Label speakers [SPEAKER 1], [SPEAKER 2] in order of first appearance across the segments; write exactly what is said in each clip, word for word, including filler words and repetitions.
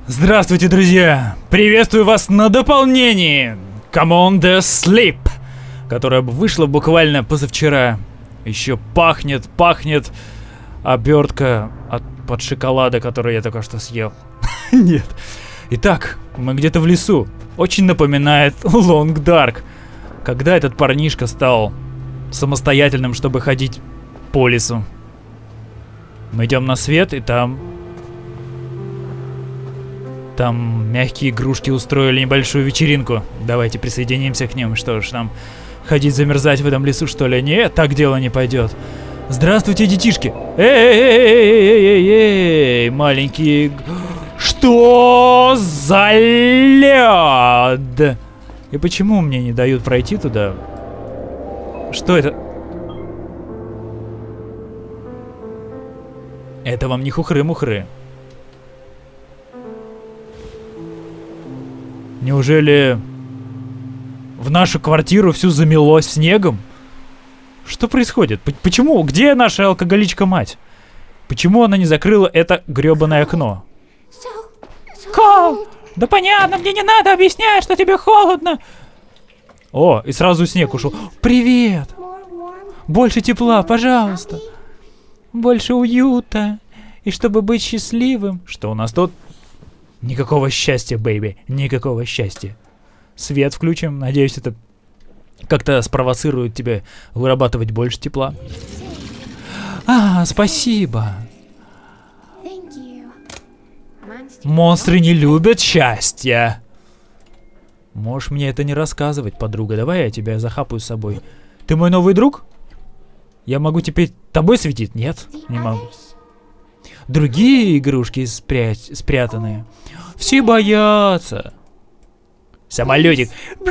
[SPEAKER 1] Здравствуйте, друзья! Приветствую вас на дополнении Commander Sleep, которая вышла буквально позавчера. Еще пахнет, пахнет обертка от под шоколада, который я только что съел. Нет. Итак, мы где-то в лесу. Очень напоминает Long Dark. Когда этот парнишка стал самостоятельным, чтобы ходить по лесу. Мы идем на свет, и там... Там мягкие игрушки устроили небольшую вечеринку. Давайте присоединимся к ним. Что ж, нам ходить замерзать в этом лесу, что ли? Нет, так дело не пойдет. Здравствуйте, детишки. Эй-эй-эй-эй-эй-эй, маленькие... Что за лед? И почему мне не дают пройти туда? Что это? Это вам не хухры-мухры. Неужели в нашу квартиру всю замело снегом? Что происходит? Почему? Где наша алкоголичка-мать? Почему она не закрыла это грёбаное окно? Кол! Да понятно, мне не надо объяснять, что тебе холодно. О, и сразу снег ушел. Привет! Больше тепла, пожалуйста. Больше уюта. И чтобы быть счастливым. Что у нас тут? Никакого счастья, бэйби. Никакого счастья. Свет включим. Надеюсь, это как-то спровоцирует тебя вырабатывать больше тепла. А, спасибо. Монстры не любят счастья. Можешь мне это не рассказывать, подруга. Давай я тебя захапаю с собой. Ты мой новый друг? Я могу теперь тобой светить? Нет, не могу. Другие игрушки спрять, спрятанные. Все боятся. Самолетик.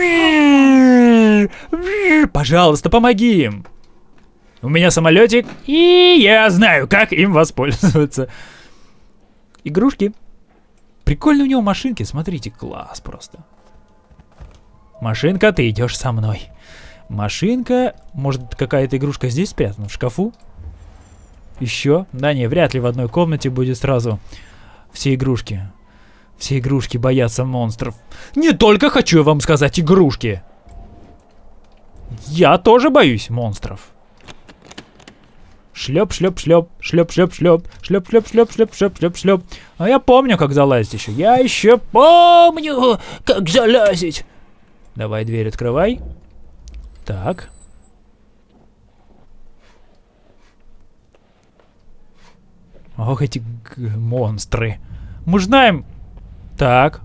[SPEAKER 1] Пожалуйста, помоги им. У меня самолетик, и я знаю, как им воспользоваться. Игрушки. Прикольно у него машинки. Смотрите, класс просто. Машинка, ты идешь со мной. Машинка. Может, какая-то игрушка здесь спрятана, в шкафу? Еще? Да не, вряд ли в одной комнате будет сразу все игрушки. Все игрушки боятся монстров. Не только хочу я вам сказать игрушки. Я тоже боюсь монстров. Шлеп, шлеп, шлеп, шлеп, шлеп, шлеп, шлеп, шлеп, шлеп, шлеп, шлеп, шлеп, шлеп. А я помню, как залазить еще. Я еще помню, как залазить. Давай дверь открывай. Так. Ох, эти монстры. Мы же знаем. Так.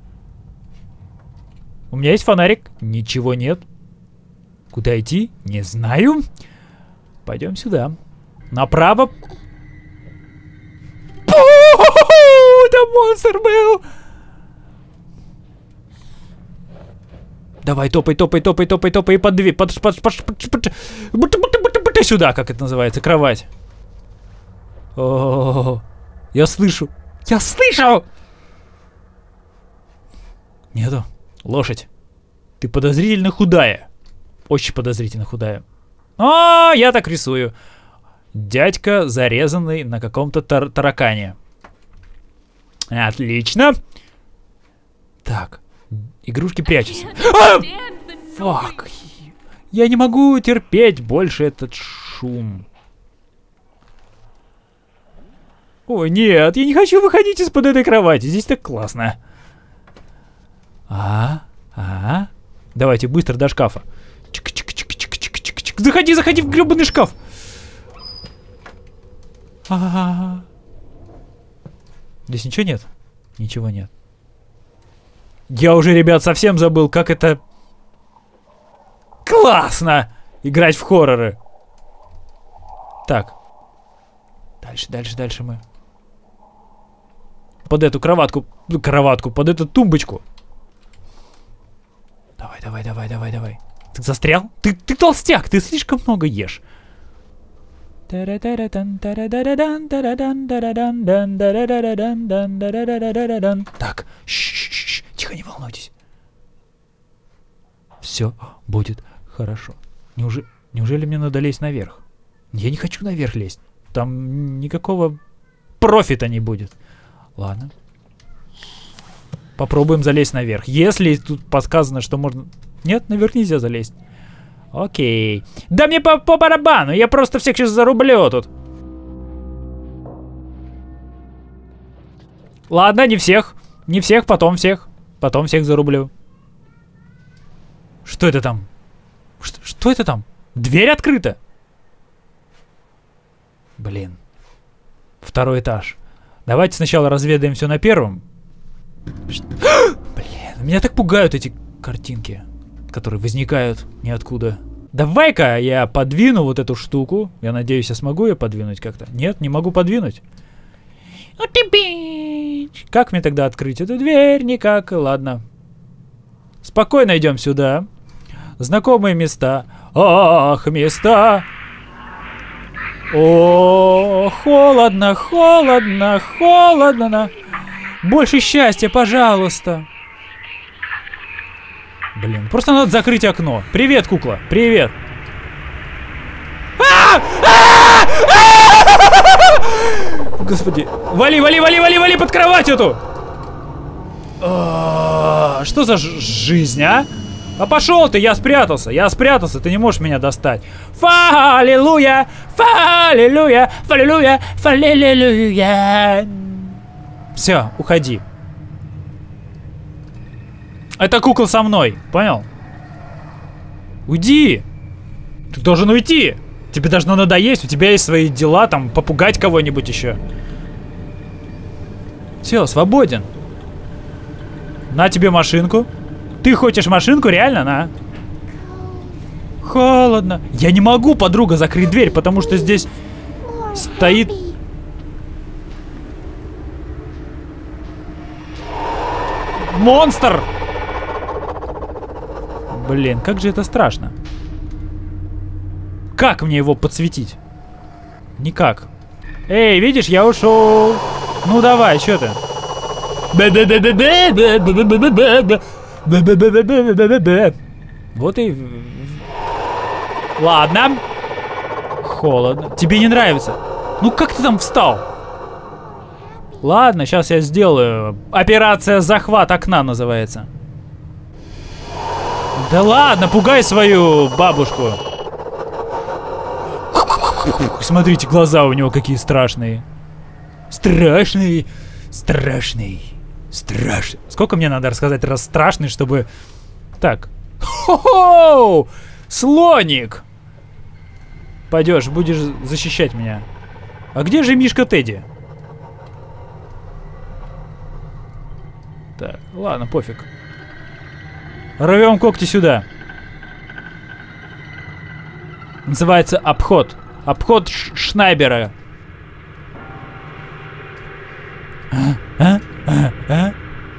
[SPEAKER 1] У меня есть фонарик. Ничего нет. Куда идти? Не знаю. Пойдем сюда. Направо. Там монстр был. Давай, топай, топай, топай, топай, топай. Под дверь. Под, под, под, под, под, под, сюда, как это называется, кровать. О, я слышу. Я слышу! Нету. Лошадь. Ты подозрительно худая. Очень подозрительно худая. А, я так рисую. Дядька, зарезанный на каком-то тар таракане. Отлично. Так. Игрушки прячутся. А! Фак. Я не могу терпеть больше этот шум. Ой, нет, я не хочу выходить из-под этой кровати. Здесь так классно. А, а, давайте быстро до шкафа. Чик -чик -чик -чик -чик -чик -чик. Заходи, заходи в гребаный шкаф. А -а -а. Здесь ничего нет? Ничего нет. Я уже, ребят, совсем забыл, как это классно играть в хорроры. Так. Дальше, дальше, дальше мы. Под эту кроватку, кроватку, под эту тумбочку. Давай, давай, давай, давай, давай. Ты застрял? Ты, ты толстяк, ты слишком много ешь. Так, ш-ш-ш, тихо, не волнуйтесь. Все будет хорошо. Неужели, неужели мне надо лезть наверх? Я не хочу наверх лезть. Там никакого профита не будет. Ладно. Попробуем залезть наверх. Если тут подсказано, что можно... Нет, наверх нельзя залезть. Окей. Да мне по, по барабану, я просто всех сейчас зарублю тут. Ладно, не всех. Не всех, потом всех. Потом всех зарублю. Что это там? Что, что это там? Дверь открыта. Блин. Второй этаж. Давайте сначала разведаем все на первом. Что? Блин, меня так пугают эти картинки, которые возникают ниоткуда. Давай-ка я подвину вот эту штуку. Я надеюсь, я смогу ее подвинуть как-то. Нет, не могу подвинуть. Как мне тогда открыть эту дверь? Никак. Ладно. Спокойно идем сюда. Знакомые места. Ах, места. О, холодно, холодно, холодно. Больше счастья, пожалуйста. Блин, просто надо закрыть окно. Привет, кукла, привет. Господи, вали, вали, вали, вали, вали под кровать эту. Что за жизнь, а? А пошел ты, я спрятался, я спрятался, ты не можешь меня достать. Фа-аллилуйя, фа-аллилуйя, фа-аллилуйя, фа-аллилуйя. Все, уходи. Это кукла со мной, понял? Уйди. Ты должен уйти. Тебе должно надоесть, у тебя есть свои дела, там, попугать кого-нибудь еще. Все, свободен. На тебе машинку. Ты хочешь машинку? Реально, на. Холодно. Я не могу, подруга, закрыть дверь, потому что здесь стоит... Монстр! Блин, как же это страшно. Как мне его подсветить? Никак. Эй, видишь, я ушел. Ну давай, что ты? Вот и... Ладно. Холодно. Тебе не нравится? Ну как ты там встал? Ладно, сейчас я сделаю. Операция захват окна называется. Да ладно, пугай свою бабушку. Смотрите, глаза у него какие страшные. Страшные. Страшный. Страшный. Сколько мне надо рассказать раз страшный, чтобы... Так. Хо-хо! Слоник! Пойдешь, будешь защищать меня. А где же Мишка Тедди? Так, ладно, пофиг. Рвем когти сюда. Называется обход. Обход Шнайбера. А? А? А? А?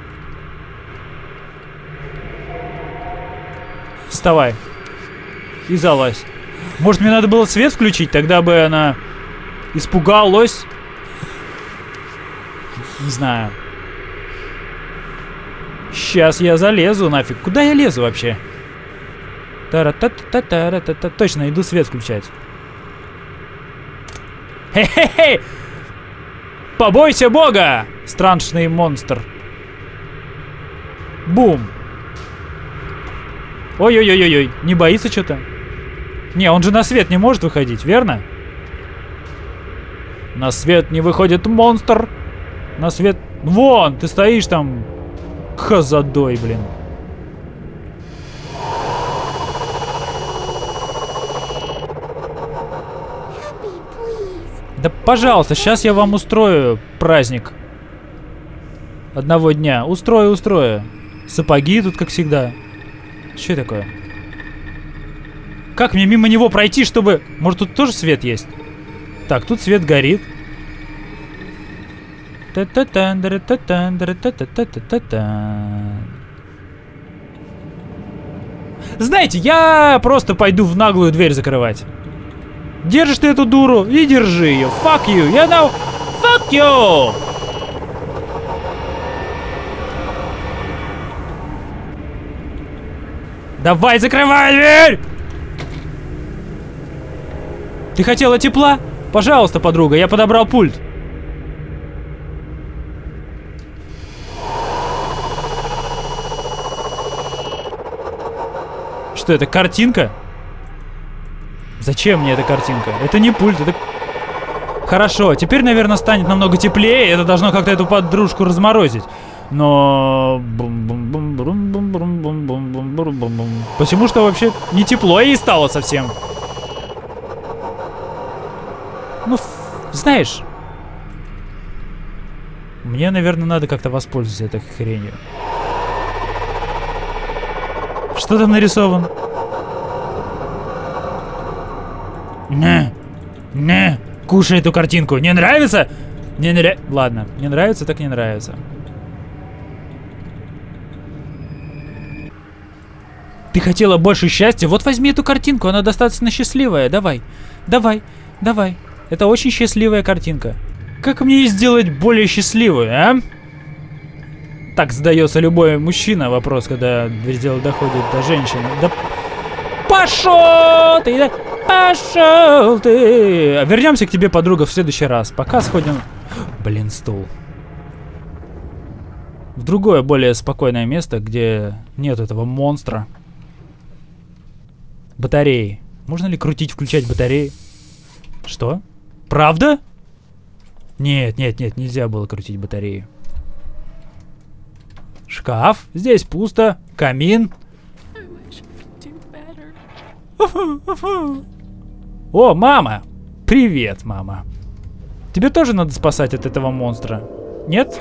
[SPEAKER 1] Вставай. И залазь. Может, мне надо было свет включить? Тогда бы она испугалась. Не знаю. Сейчас я залезу нафиг. Куда я лезу вообще? Тара-та-та-та-та-та-та. Точно, иду свет включать. Хе-хе-хе! Побойся Бога, страшный монстр. Бум. Ой-ой-ой-ой, не боится что-то? Не, он же на свет не может выходить, верно? На свет не выходит монстр. На свет... Вон, ты стоишь там... Козадой, блин. Да, пожалуйста, сейчас я вам устрою праздник. Одного дня. Устрою, устрою. Сапоги тут, как всегда. Что это такое? Как мне мимо него пройти, чтобы... Может, тут тоже свет есть? Так, тут свет горит. Знаете, я просто пойду в наглую дверь закрывать. Держишь ты эту дуру и держи ее. Fuck you, you know? Fuck you! Давай, закрывай дверь! Ты хотела тепла? Пожалуйста, подруга, я подобрал пульт. Что это, картинка? Зачем мне эта картинка? Это не пульт, это... Хорошо, теперь, наверное, станет намного теплее. Это должно как-то эту подружку разморозить. Но... Почему что вообще не тепло ей стало совсем? Ну, знаешь... Мне, наверное, надо как-то воспользоваться этой хренью. Что там нарисован? Не, не, кушай эту картинку. Не нравится? Не нравится. Ладно, не нравится, так не нравится. Ты хотела больше счастья? Вот возьми эту картинку, она достаточно счастливая. Давай, давай, давай. Это очень счастливая картинка. Как мне ее сделать более счастливой, а? Так задается любой мужчина вопрос, когда дело доходит до женщины. Да пошел ты, да пошел ты. Вернемся к тебе, подруга, в следующий раз. Пока сходим... Блин, стул. В другое, более спокойное место, где нет этого монстра. Батареи. Можно ли крутить, включать батареи? Что? Правда? Нет, нет, нет, нельзя было крутить батареи. Шкаф. Здесь пусто. Камин. О, мама! Привет, мама. Тебе тоже надо спасать от этого монстра. Нет?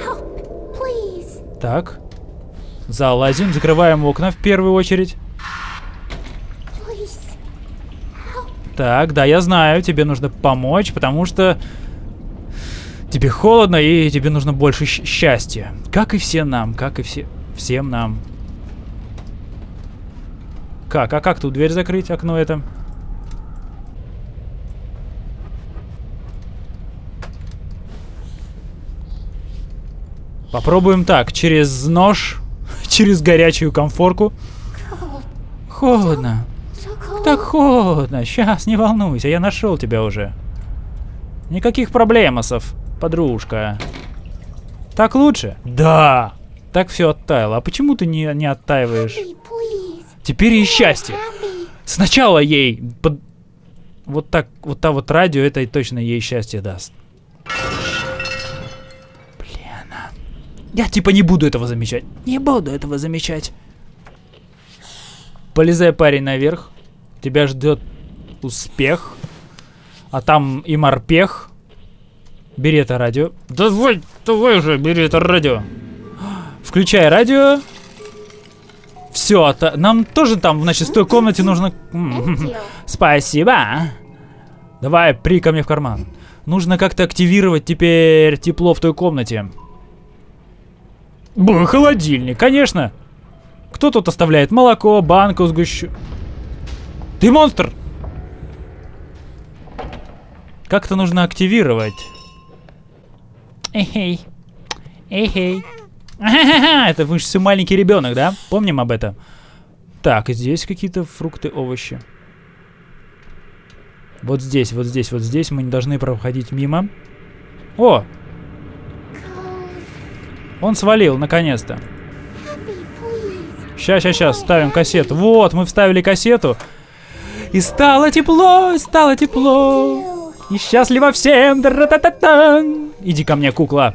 [SPEAKER 1] Так. Залазим, закрываем окна в первую очередь. Так, да, я знаю, тебе нужно помочь, потому что тебе холодно и тебе нужно больше счастья. Как и все нам, как и все, всем нам. Как? А как тут дверь закрыть, окно это? Попробуем так, через нож, через горячую комфорку. Холодно. Так холодно. Сейчас, не волнуйся, я нашел тебя уже. Никаких проблемосов, подружка. Так лучше? Да. Так все оттаяло. А почему ты не, не оттаиваешь? Теперь ей счастье. Сначала ей... Под... Вот так, вот та вот радио, это и точно ей счастье даст. Блин. Я типа не буду этого замечать. Не буду этого замечать. Полезай, парень, наверх. Тебя ждет успех. А там и морпех. Бери это радио. Давай, давай уже, бери это радио. Включай радио. Все, это... нам тоже там, значит, в той комнате нужно... Спасибо. Давай, при ко мне в карман. Нужно как-то активировать теперь тепло в той комнате. Б, холодильник, конечно. Кто тут оставляет молоко, банку, сгущу... Ты монстр! Как-то нужно активировать. Эй-хей. Эй-хей. Это вы же все маленький ребенок, да? Помним об этом. Так, здесь какие-то фрукты, овощи. Вот здесь, вот здесь, вот здесь мы не должны проходить мимо. О! Он свалил, наконец-то. Сейчас, сейчас, сейчас, ставим кассету. Вот, мы вставили кассету. И стало тепло, и стало тепло. И счастливо всем. Иди ко мне, кукла.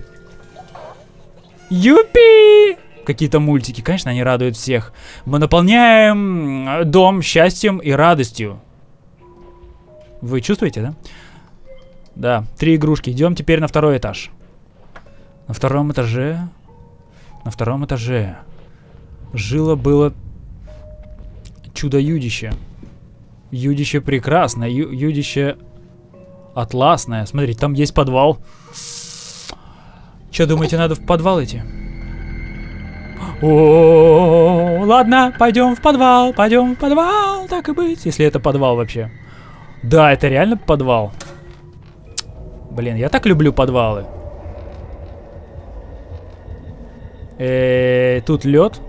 [SPEAKER 1] Юпи! Какие-то мультики, конечно, они радуют всех. Мы наполняем дом счастьем и радостью. Вы чувствуете, да? Да, три игрушки. Идем теперь на второй этаж. На втором этаже. На втором этаже. Жило-было чудо-юдище. Юдище прекрасное. Ю юдище атласное. Смотри, там есть подвал. Че, думаете, надо в подвал идти? О, ладно, пойдем в подвал, пойдем в подвал, так и быть, если это подвал вообще. Да, это реально подвал. Блин, я так люблю подвалы. Э-э, тут лед.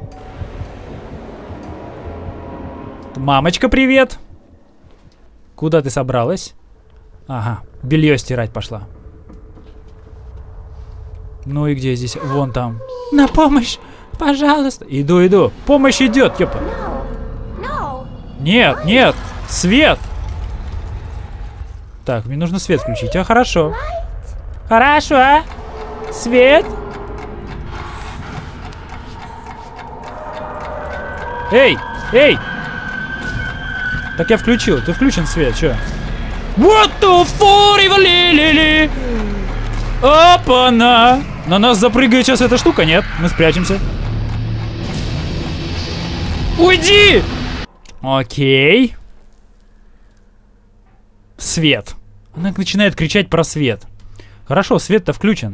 [SPEAKER 1] Мамочка, привет. Куда ты собралась? Ага, белье стирать пошла. Ну и где здесь? Вон там. На помощь, пожалуйста. Иду, иду. Помощь идет, ёпа. Нет, нет, свет. Так, мне нужно свет включить. А, хорошо. Хорошо, а? Свет. Эй, эй. Так я включил. Ты включен свет, чё? What the fuck? Опа-на! На нас запрыгает сейчас эта штука, нет? Мы спрячемся. Уйди! Окей. Свет. Она начинает кричать про свет. Хорошо, свет-то включен.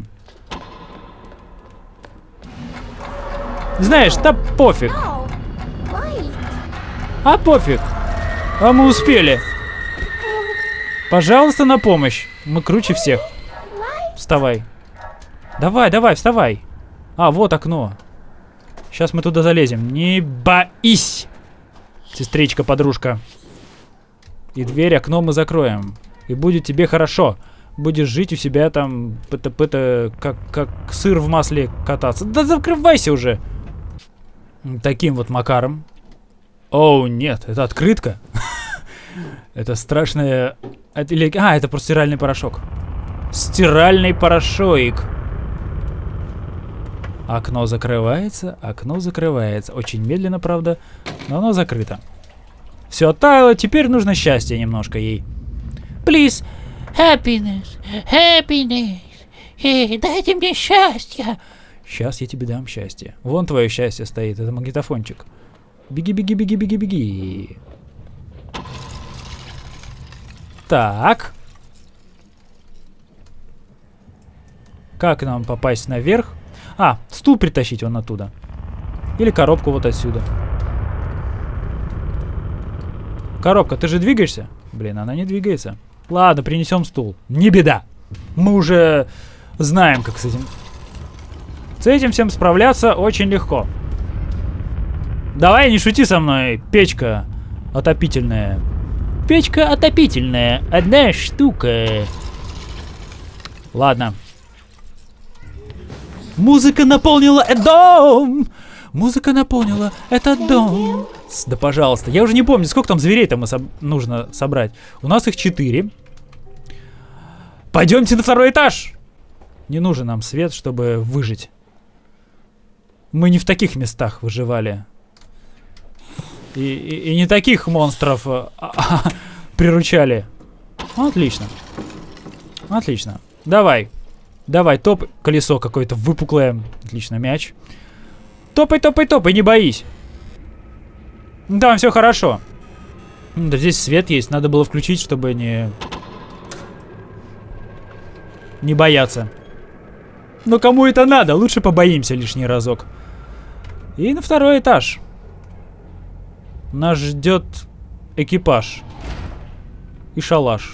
[SPEAKER 1] Знаешь, да пофиг. А пофиг. А мы успели. Пожалуйста, на помощь. Мы круче всех. Вставай. Давай, давай, вставай. А, вот окно. Сейчас мы туда залезем. Не боись, сестричка, подружка. И дверь, окно мы закроем. И будет тебе хорошо. Будешь жить у себя там, пыта-пыта, как, как сыр в масле кататься. Да закрывайся уже. Таким вот макаром. Оу, нет, это открытка. Это страшная... А, это просто стиральный порошок. Стиральный порошок. Окно закрывается, окно закрывается. Очень медленно, правда, но оно закрыто. Все оттаяло, теперь нужно счастье немножко ей. Please, happiness, happiness. Hey, дайте мне счастье. Сейчас я тебе дам счастье. Вон твое счастье стоит, это магнитофончик. Беги, беги, беги, беги, беги. Так. Как нам попасть наверх? А, стул притащить вон оттуда. Или коробку вот отсюда. Коробка, ты же двигаешься? Блин, она не двигается. Ладно, принесем стул. Не беда. Мы уже знаем, как с этим... С этим всем справляться очень легко. Давай, не шути со мной, печка отопительная. Печка отопительная. Одна штука. Ладно. Музыка наполнила этот дом. Музыка наполнила этот дом. Да пожалуйста. Я уже не помню, сколько там зверей-то мы соб нужно собрать. У нас их четыре. Пойдемте на второй этаж. Не нужен нам свет, чтобы выжить. Мы не в таких местах выживали. И, и, и не таких монстров а, а, приручали. Отлично. Отлично. Давай. Давай, топ. Колесо какое-то выпуклое. Отлично, мяч. Топай, топай, топай, не боись. Там все хорошо. Да здесь свет есть. Надо было включить, чтобы не... Не бояться. Но кому это надо? Лучше побоимся лишний разок. И на второй этаж. Нас ждет экипаж. И шалаш.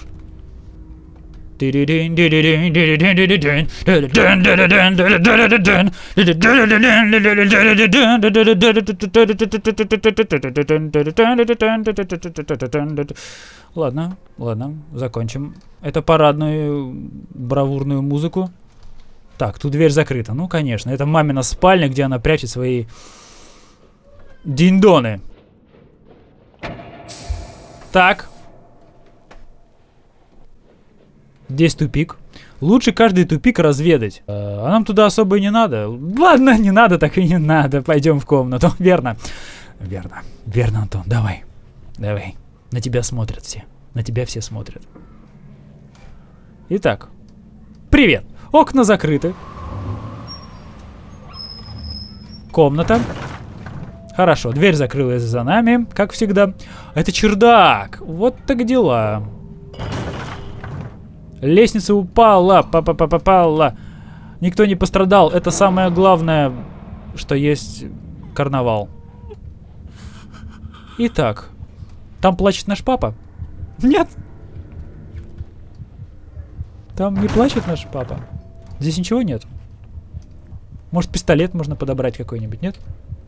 [SPEAKER 1] Ладно, ладно, закончим. Это парадную бравурную музыку. Так, тут дверь закрыта. Ну, конечно, это мамина спальня, где она прячет свои диндоны. Так. Здесь тупик. Лучше каждый тупик разведать. А нам туда особо и не надо. Ладно, не надо, так и не надо. Пойдем в комнату. Верно. Верно. Верно, Антон. Давай. Давай. На тебя смотрят все. На тебя все смотрят. Итак. Привет. Окна закрыты. Комната. Хорошо. Дверь закрылась за нами, как всегда. Это чердак. Вот так дела. Лестница упала, папа-папа-пала. Никто не пострадал. Это самое главное, что есть карнавал. Итак, там плачет наш папа? Нет. Там не плачет наш папа. Здесь ничего нет. Может, пистолет можно подобрать какой-нибудь, нет?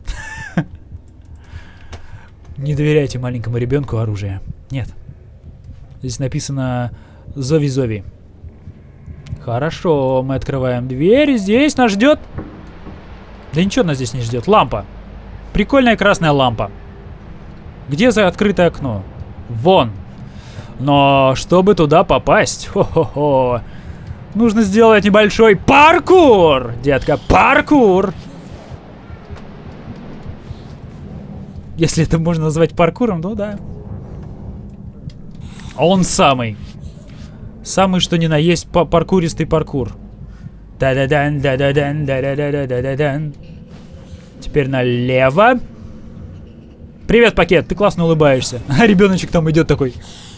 [SPEAKER 1] Не доверяйте маленькому ребенку оружие. Нет. Здесь написано... Зови-зови. Хорошо, мы открываем дверь. Здесь нас ждет... Да ничего нас здесь не ждет. Лампа. Прикольная красная лампа. Где за открытое окно? Вон. Но чтобы туда попасть, хо-хо-хо, нужно сделать небольшой паркур, детка, паркур. Если это можно назвать паркуром, ну да. Он самый. Самый, что ни на есть, паркуристый паркур. Да-да-дан, да-да-дан, да-да-да-да-да-дан. Теперь налево. Привет, пакет, ты классно улыбаешься. А ребеночек там идет такой.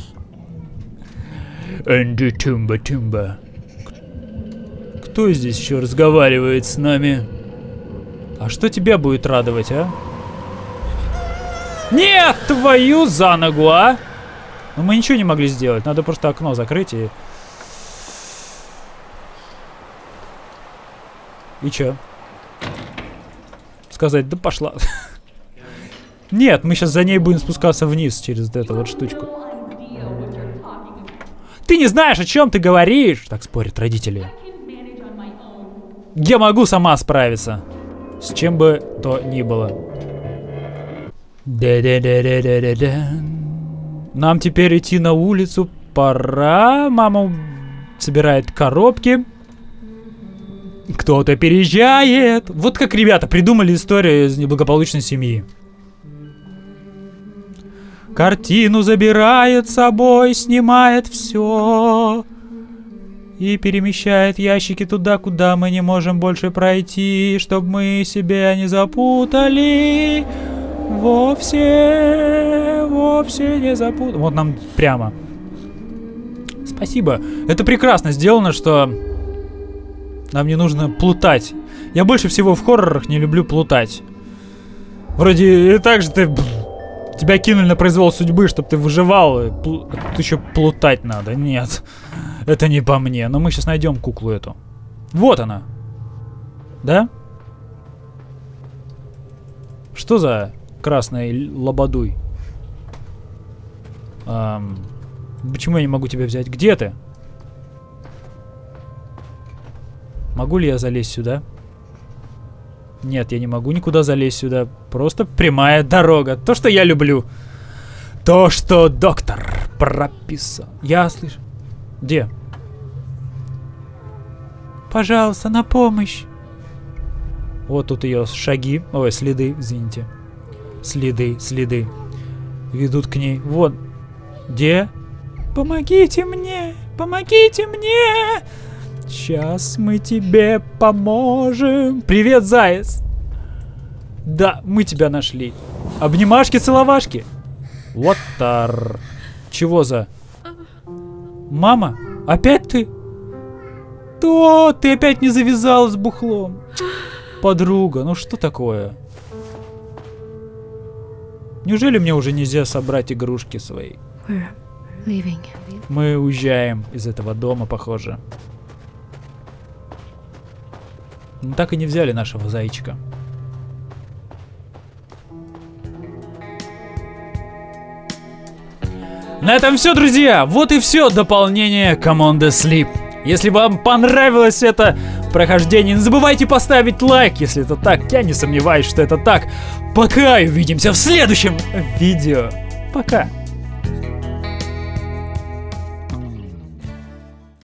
[SPEAKER 1] Энди Тумба-Тумба. Кто здесь еще разговаривает с нами? А что тебя будет радовать, а? Нет, твою за ногу, а! Ну мы ничего не могли сделать. Надо просто окно закрыть и... И чё? Сказать, да пошла. Нет, мы сейчас за ней будем спускаться вниз через эту вот штучку. Ты не знаешь, о чем ты говоришь? Так спорят родители. Я могу сама справиться. С чем бы то ни было. Нам теперь идти на улицу. Пора. Мама собирает коробки. Кто-то переезжает. Вот как ребята придумали историю из неблагополучной семьи. Картину забирает с собой, снимает все и перемещает ящики туда, куда мы не можем больше пройти, чтобы мы себя не запутали. Вовсе, вовсе не запутали. Вот нам прямо. Спасибо. Это прекрасно сделано, что нам не нужно плутать. Я больше всего в хоррорах не люблю плутать. Вроде и так же ты... Тебя кинули на произвол судьбы, чтобы ты выживал. Тут еще плутать надо. Нет, это не по мне. Но мы сейчас найдем куклу эту. Вот она. Да? Что за красный лободуй? Эм, почему я не могу тебя взять? Где ты? Могу ли я залезть сюда? Нет, я не могу никуда залезть сюда. Просто прямая дорога. То, что я люблю. То, что доктор прописал. Я слышу. Где? Пожалуйста, на помощь. Вот тут ее шаги. Ой, следы, извините. Следы, следы. Ведут к ней. Вот. Где? Помогите мне! Помогите мне! Сейчас мы тебе поможем. Привет, заяц. Да, мы тебя нашли. Обнимашки-целовашки. Вот тар. Чего за... Мама? Опять ты? То, ты опять не завязалась с бухлом. Подруга, ну что такое? Неужели мне уже нельзя собрать игрушки свои? Мы уезжаем из этого дома, похоже. Ну так и не взяли нашего зайчика. На этом все, друзья. Вот и все дополнение команды Sleep. Если вам понравилось это прохождение, не забывайте поставить лайк, если это так. Я не сомневаюсь, что это так. Пока, и увидимся в следующем видео. Пока.